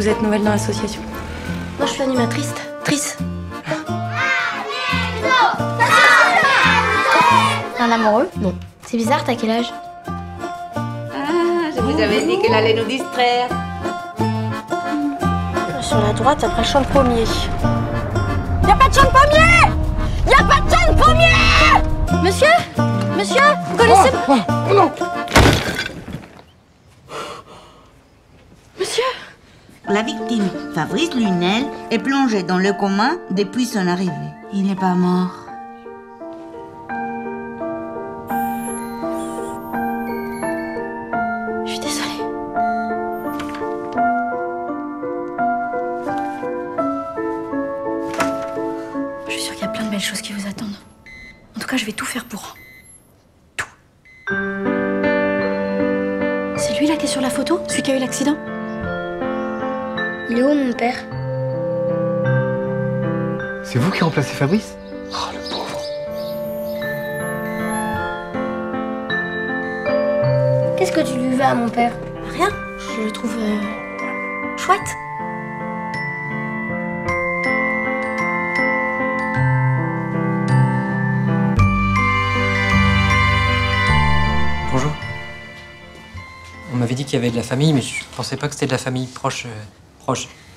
Vous êtes nouvelle dans l'association? Moi, je suis animatrice. Trice. Un amoureux? Non. C'est bizarre, t'as quel âge? Ah, je vous avais dit qu'elle allait nous distraire. Sur la droite, après le champ de pommier. Y'a pas de champ de pommier! Y'a pas de champ de pommier! Monsieur? Monsieur? Vous connaissez... Oh non! Monsieur? La victime, Fabrice Lunel, est plongé dans le coma depuis son arrivée. Il n'est pas mort. Je suis désolée. Je suis sûre qu'il y a plein de belles choses qui vous attendent. En tout cas, je vais tout faire pour. Tout. C'est lui là qui est sur la photo? Celui qui a eu l'accident? Il est où, mon père? C'est vous qui remplacez Fabrice? Oh, le pauvre. Qu'est-ce que tu lui veux à mon père? Rien. Je le trouve... chouette. Bonjour. On m'avait dit qu'il y avait de la famille, mais je pensais pas que c'était de la famille proche.